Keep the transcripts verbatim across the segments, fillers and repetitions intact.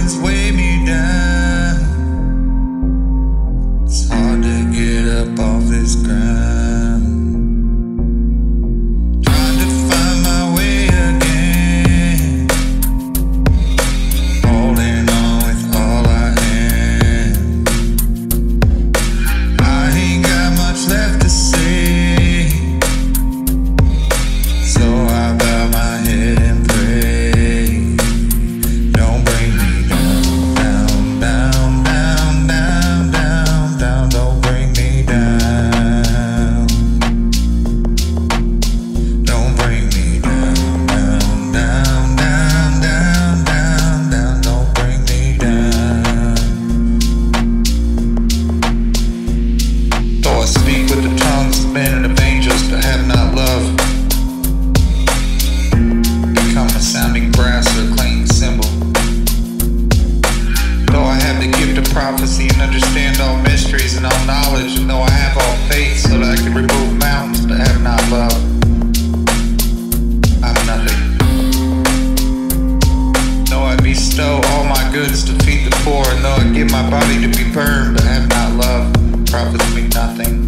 burdens weigh me down. It's hard to get up off this ground. Trying to find my way again. Holding on with all I am. I ain't got much left to say, so I bow my head and pray. Don't bring me down, down, down, down, down, down, down. Don't bring me down. Don't bring me down, down, down, down, down, down, down. Don't bring me down. Though I speak with the tongues of men and of angels, but have not love, become a sounding brass or a clanging cymbal. Though I have the gift of prophecy and understand all mysteries and all knowledge, and though I have all faith so that I can remove mountains, but have not love, I'm nothing. Though I bestow all my goods to feed the poor, and though I give my body to be burned, but have not love, profits me nothing.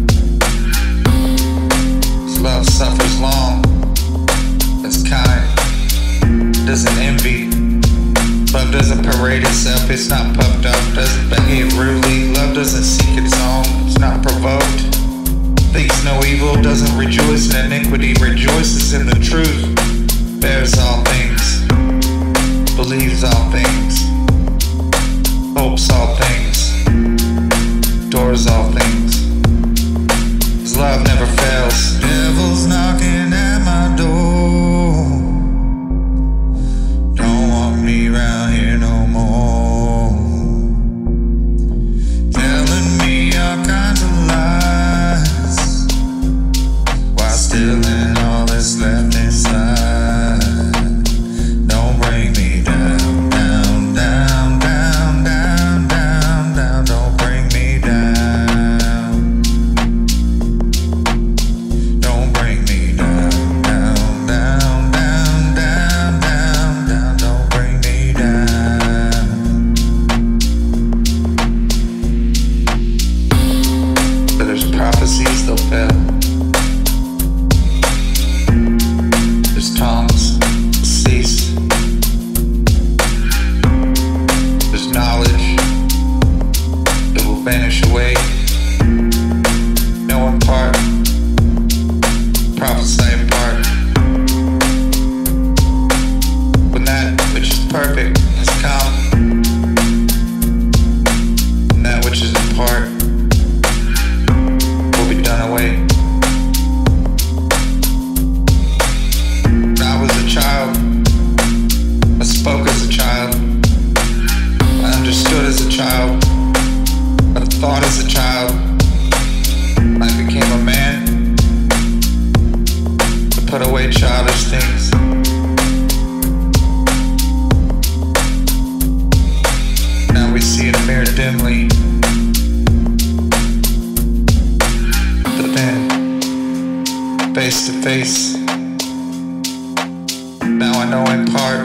'Cause love suffers long, it's kind, doesn't envy. Love doesn't parade itself, it's not puffed up, doesn't behave rudely. Love doesn't seek its own, it's not provoked. Thinks no evil, doesn't rejoice in iniquity, rejoices in the truth. Bears all things, believes all things, hopes all things, adores all things. His love never fails. Devil's knocking at my door. Don't want me round here no more. Telling me all kinds of lies, while stealing all that's left inside. Don't bring me down, down, down, down, down, down, down. Don't bring me down. Don't bring me down, down, down, down, down, down, down. Don't bring me down. But there's prophecies, they'll fail. There's tongues, will cease. There's knowledge that will vanish away. Know in part, prophesy in part. When that which is perfect has come, and that which is in part will be done away. When I was a child, I spoke as a child, I understood as a child, I thought as a child. When I became a man, to put away childish things. Now we see in a mirror dimly, but then, face to face, now I know in part,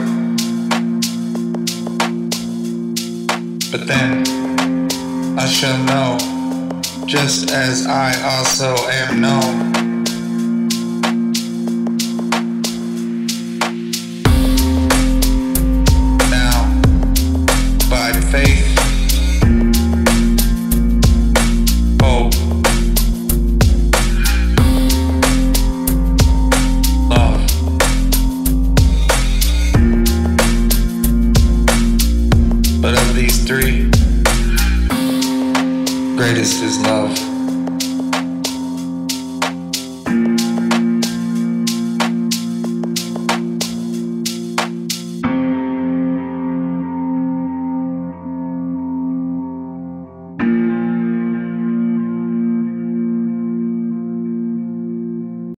but then I shall know, just as I also am known. Now, by faith, hope, love, but of these three, greatest is love.